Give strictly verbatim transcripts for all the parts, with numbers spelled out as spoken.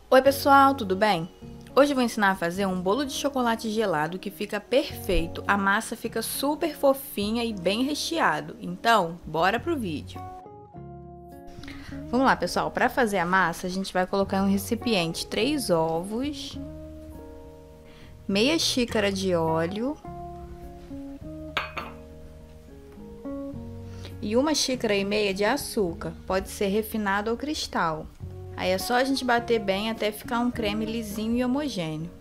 Oi pessoal, tudo bem? Hoje eu vou ensinar a fazer um bolo de chocolate gelado que fica perfeito, a massa fica super fofinha e bem recheado. Então, bora pro vídeo. Vamos lá pessoal, para fazer a massa a gente vai colocar em um recipiente três ovos, meia xícara de óleo e uma xícara e meia de açúcar, pode ser refinado ou cristal. Aí é só a gente bater bem até ficar um creme lisinho e homogêneo.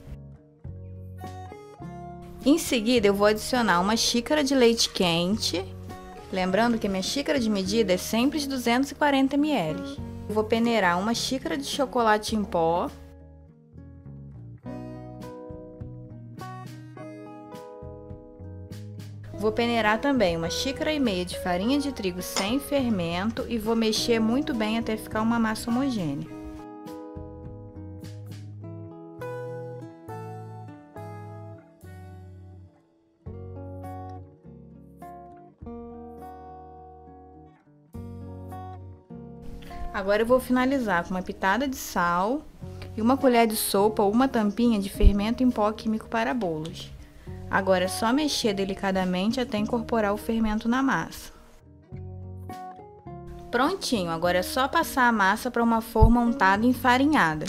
Em seguida eu vou adicionar uma xícara de leite quente, lembrando que minha xícara de medida é sempre de duzentos e quarenta mililitros. Eu vou peneirar uma xícara de chocolate em pó. Vou peneirar também uma xícara e meia de farinha de trigo sem fermento e vou mexer muito bem até ficar uma massa homogênea. Agora eu vou finalizar com uma pitada de sal e uma colher de sopa ou uma tampinha de fermento em pó químico para bolos. Agora é só mexer delicadamente até incorporar o fermento na massa. Prontinho, agora é só passar a massa para uma forma untada e enfarinhada.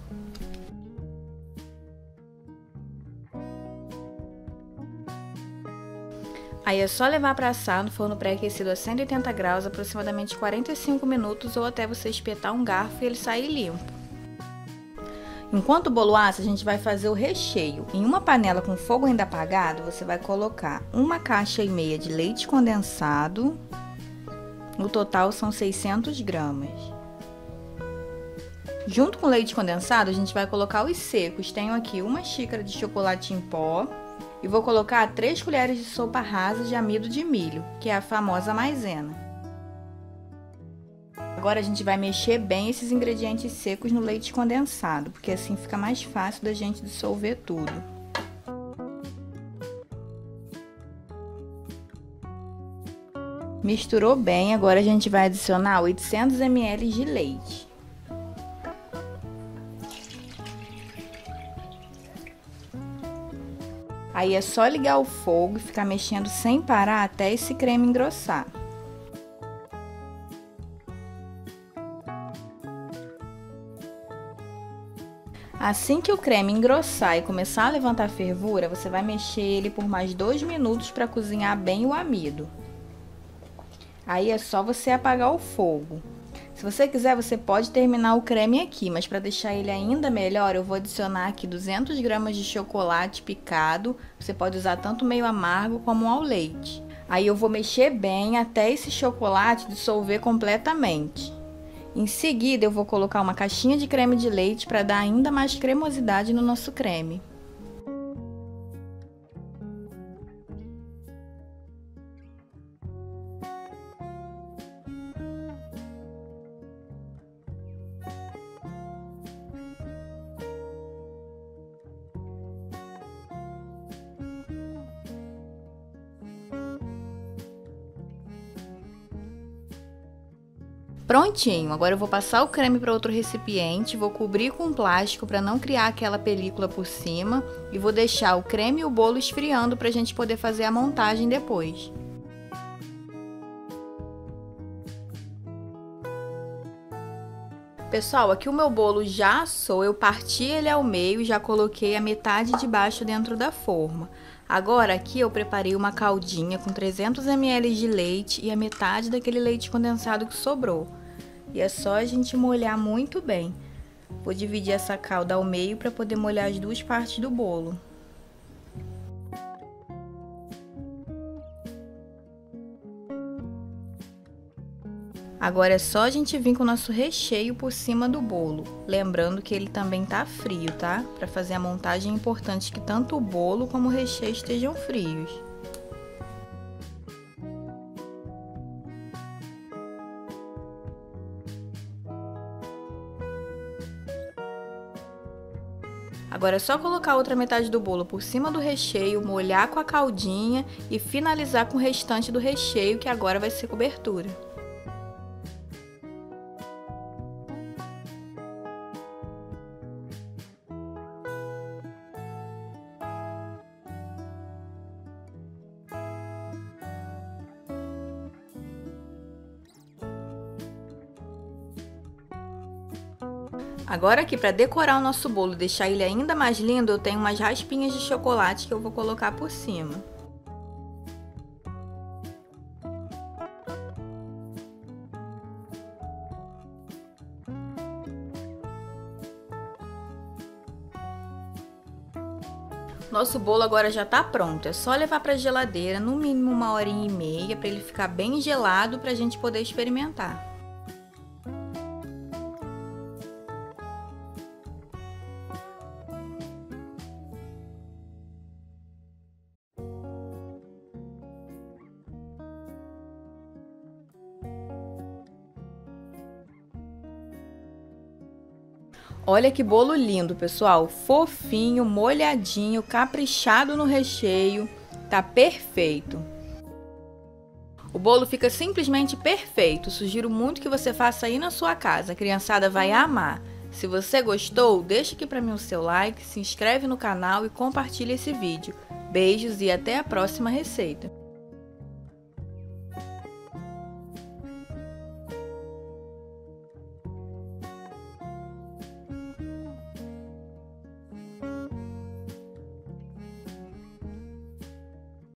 Aí é só levar para assar no forno pré-aquecido a cento e oitenta graus, aproximadamente quarenta e cinco minutos, ou até você espetar um garfo e ele sair limpo. Enquanto o bolo assa, a gente vai fazer o recheio. Em uma panela com fogo ainda apagado, você vai colocar uma caixa e meia de leite condensado. No total são seiscentos gramas. Junto com o leite condensado, a gente vai colocar os secos. Tenho aqui uma xícara de chocolate em pó e vou colocar três colheres de sopa rasa de amido de milho, que é a famosa maisena. Agora a gente vai mexer bem esses ingredientes secos no leite condensado, porque assim fica mais fácil da gente dissolver tudo. Misturou bem, agora a gente vai adicionar oitocentos mililitros de leite. Aí é só ligar o fogo e ficar mexendo sem parar até esse creme engrossar. Assim que o creme engrossar e começar a levantar fervura, você vai mexer ele por mais dois minutos para cozinhar bem o amido. Aí é só você apagar o fogo. Se você quiser, você pode terminar o creme aqui, mas para deixar ele ainda melhor, eu vou adicionar aqui duzentas gramas de chocolate picado. Você pode usar tanto meio amargo como ao leite. Aí eu vou mexer bem até esse chocolate dissolver completamente. Em seguida, eu vou colocar uma caixinha de creme de leite para dar ainda mais cremosidade no nosso creme. Prontinho, agora eu vou passar o creme para outro recipiente, vou cobrir com plástico para não criar aquela película por cima e vou deixar o creme e o bolo esfriando para a gente poder fazer a montagem depois. Pessoal, aqui o meu bolo já assou, eu parti ele ao meio e já coloquei a metade de baixo dentro da forma. Agora aqui eu preparei uma caldinha com trezentos mililitros de leite e a metade daquele leite condensado que sobrou. E é só a gente molhar muito bem. Vou dividir essa calda ao meio para poder molhar as duas partes do bolo. Agora é só a gente vir com o nosso recheio por cima do bolo, lembrando que ele também tá frio, tá? Para fazer a montagem é importante que tanto o bolo como o recheio estejam frios. Agora é só colocar a outra metade do bolo por cima do recheio, molhar com a caldinha e finalizar com o restante do recheio, que agora vai ser cobertura. Agora aqui, para decorar o nosso bolo e deixar ele ainda mais lindo, eu tenho umas raspinhas de chocolate que eu vou colocar por cima. Nosso bolo agora já tá pronto, é só levar para a geladeira, no mínimo uma horinha e meia, para ele ficar bem gelado para a gente poder experimentar. Olha que bolo lindo, pessoal, fofinho, molhadinho, caprichado no recheio, tá perfeito. O bolo fica simplesmente perfeito, sugiro muito que você faça aí na sua casa, a criançada vai amar. Se você gostou, deixa aqui pra mim o seu like, se inscreve no canal e compartilha esse vídeo. Beijos e até a próxima receita.